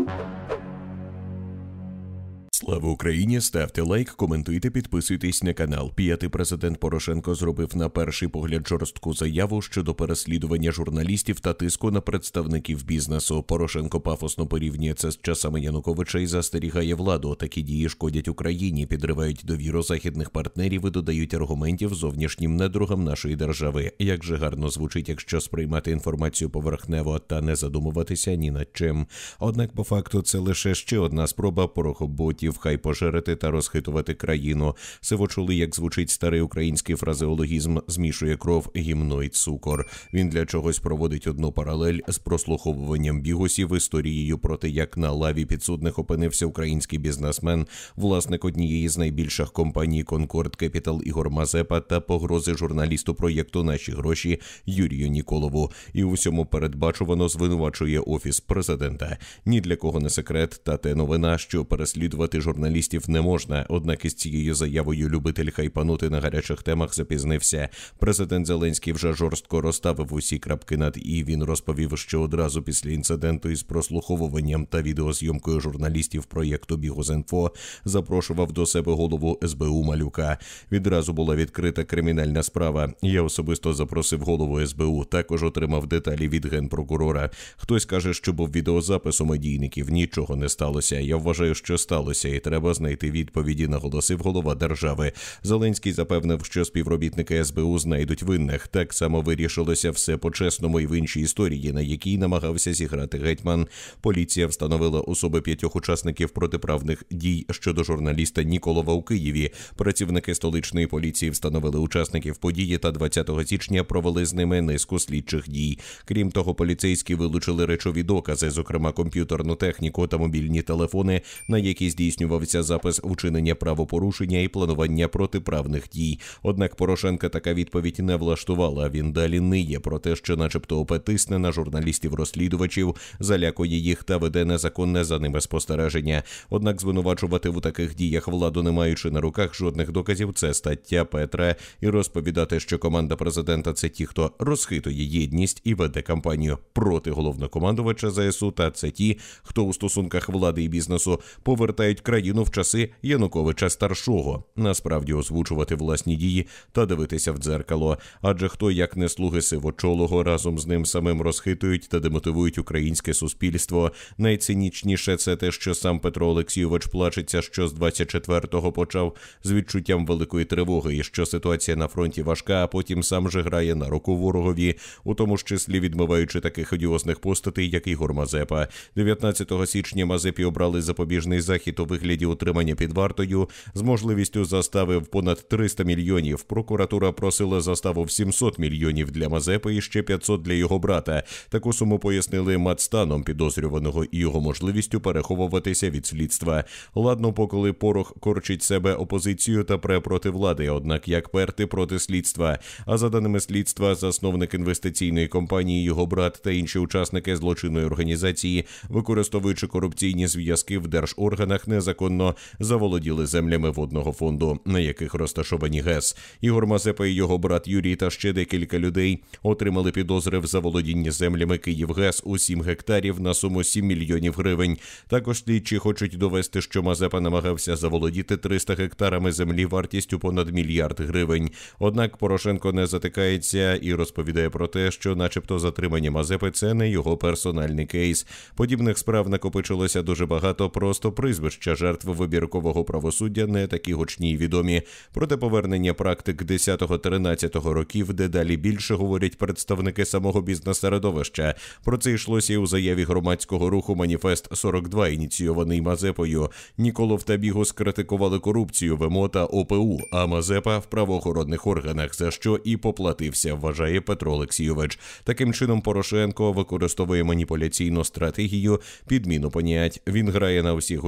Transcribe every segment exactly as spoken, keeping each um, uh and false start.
Слава Україні! Ставте лайк, коментуйте, підписуйтесь на канал. П'ятий президент Порошенко зробив на перший погляд жорстку заяву щодо переслідування журналістів та тиску на представників бізнесу. Порошенко пафосно порівнює це з часами Януковича і застерігає владу. Такі дії шкодять Україні, підривають довіру західних партнерів і додають аргументів зовнішнім недругам нашої держави. Як же гарно звучить, якщо сприймати інформацію поверхнево та не задумуватися ні над чим. Однак по факту це лише ще одна спроба порохоботів хай пожерити та розхитувати країну. Сиво чули, як звучить старий український фразеологізм «змішує кров, гімно й цукор». Він для чогось проводить одну паралель з прослуховуванням бігусів, історією про те, як на лаві підсудних опинився український бізнесмен, власник однієї з найбільших компаній «Конкорд Кепітал» Ігор Мазепа та погрози журналісту проєкту «Наші гроші» Юрію Ніколову. І у всьому передбачувано звинувачує Офіс президента. Ні для кого не секрет, та те новина, що переслідувати журналістів не можна, однак із цією заявою любитель хайпанути на гарячих темах запізнився. Президент Зеленський вже жорстко розставив усі крапки над «і». Він розповів, що одразу після інциденту із прослуховуванням та відеозйомкою журналістів проєкту «Бігус.Інфо» запрошував до себе голову ес бе у Малюка. Відразу була відкрита кримінальна справа. Я особисто запросив голову ес бе у, також отримав деталі від генпрокурора. Хтось каже, що був відеозапис у медійників. Нічого не сталося. Я вважаю, що сталося. І треба знайти відповіді, наголосив голова держави. Зеленський запевнив, що співробітники ес бе у знайдуть винних. Так само вирішилося все по-чесному і в іншій історії, на якій намагався зіграти гетьман. Поліція встановила особи п'ятьох учасників протиправних дій щодо журналіста Ніколова у Києві. Працівники столичної поліції встановили учасників події та двадцятого січня провели з ними низку слідчих дій. Крім того, поліцейські вилучили речові докази, зокрема комп'ютерну техніку та мобільні телефони, на які здійснювався запис вчинення правопорушення і планування протиправних дій. Однак Порошенка така відповідь не влаштувала. Він далі ниє про те, що начебто ОП тисне на журналістів-розслідувачів, залякує їх та веде незаконне за ними спостереження. Однак звинувачувати у таких діях владу, не маючи на руках жодних доказів, це стаття Петра. І розповідати, що команда президента – це ті, хто розхитує єдність і веде кампанію проти головнокомандувача зе ес у, та це ті, хто у стосунках влади і бізнесу повертають країну в часи Януковича-старшого. Насправді озвучувати власні дії та дивитися в дзеркало. Адже хто, як не слуги сивочолого, разом з ним самим розхитують та демотивують українське суспільство. Найцинічніше це те, що сам Петро Олексійович плачеться, що з двадцять четвертого почав з відчуттям великої тривоги і що ситуація на фронті важка, а потім сам же грає на руку ворогові, у тому ж числі відмиваючи таких одіозних постатей, як Ігор Мазепа. дев'ятнадцятого січня Мазепі обрали запобіжний захід у вигляді утримання під вартою з можливістю застави в понад триста мільйонів. Прокуратура просила заставу в сімсот мільйонів для Мазепи і ще п'ятсот для його брата. Таку суму пояснили матстаном підозрюваного і його можливістю переховуватися від слідства. Ладно, поколи Порох корчить себе опозицію та пре проти влади, однак як перти проти слідства. А за даними слідства, засновник інвестиційної компанії, його брат та інші учасники злочинної організації, використовуючи корупційні зв'язки в держорганах, незаконно заволоділи землями водного фонду, на яких розташовані ГЕС. Ігор Мазепа і його брат Юрій та ще декілька людей отримали підозри в заволодінні землями Київгес у сім гектарів на суму сім мільйонів гривень. Також слідчі хочуть довести, що Мазепа намагався заволодіти триста гектарами землі вартістю понад мільярд гривень. Однак Порошенко не затикається і розповідає про те, що начебто затримання Мазепи – це не його персональний кейс. Подібних справ накопичилося дуже багато, просто прізвища жертв вибіркового правосуддя не такі гучні й відомі. Проте повернення практик десятого-тринадцятого років дедалі більше говорять представники самого бізнес-середовища. Про це йшлося і у заяві громадського руху «Маніфест сорок два», ініційований Мазепою. Ніколов та Бігус критикували корупцію в ем о та о пе у, а Мазепа в правоохоронних органах, за що і поплатився, вважає Петро Олексійович. Таким чином Порошенко використовує маніпуляційну стратегію, підміну понять. Він грає на усіх гучних темах,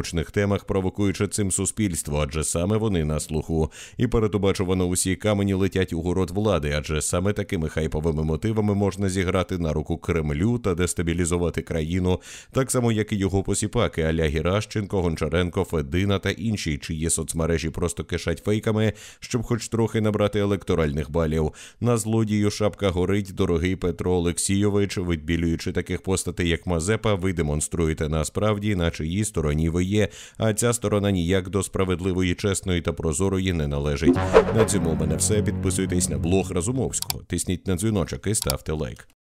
темах, провокуючи цим суспільство, адже саме вони на слуху. І передбачувано усі камені летять у город влади, адже саме такими хайповими мотивами можна зіграти на руку Кремлю та дестабілізувати країну, так само, як і його посіпаки а-ля Геращенко, Гончаренко, Федина та інші, чиї соцмережі просто кишать фейками, щоб хоч трохи набрати електоральних балів. На злодію шапка горить, дорогий Петро Олексійович, відбілюючи таких постатей, як Мазепа, ви демонструєте насправді, на чиїй стороні ви є, а ця сторона ніяк до справедливої, чесної та прозорої не належить. На цьому у мене все. Підписуйтесь на блог Разумовського, тисніть на дзвіночок і ставте лайк.